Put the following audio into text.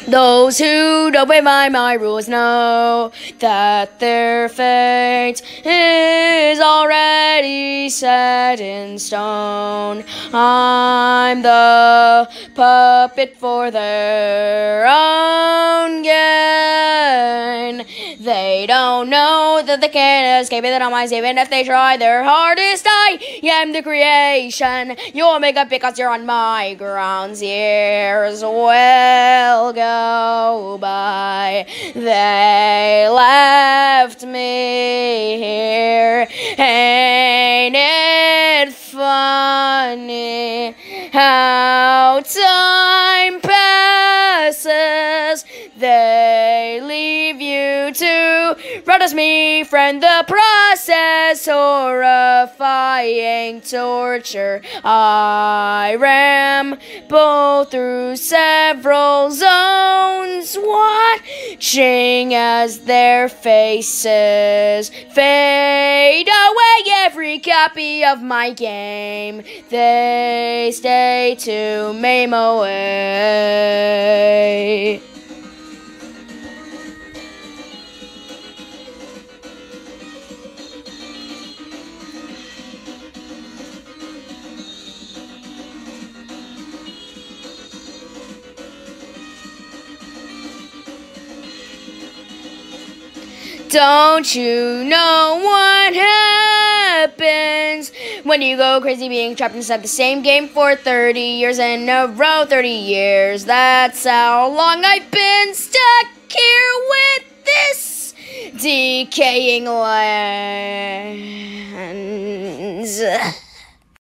Those who don't play by my rules know that their fate is already set in stone. I'm the puppet for their own gain. They don't know that they can't escape it on my even if they try their hardest. I am the creation. You'll make up because you're on my grounds. Years will go by. They left me here. Ain't it funny how time passes? They leave you to run as me, friend. The process, horrifying torture. I ramble through several zones, watching as their faces fade away. Every copy of my game, they stay to maim away. Don't you know what happens when you go crazy being trapped inside the same game for 30 years in a row? 30 years, that's how long I've been stuck here with this decaying lens.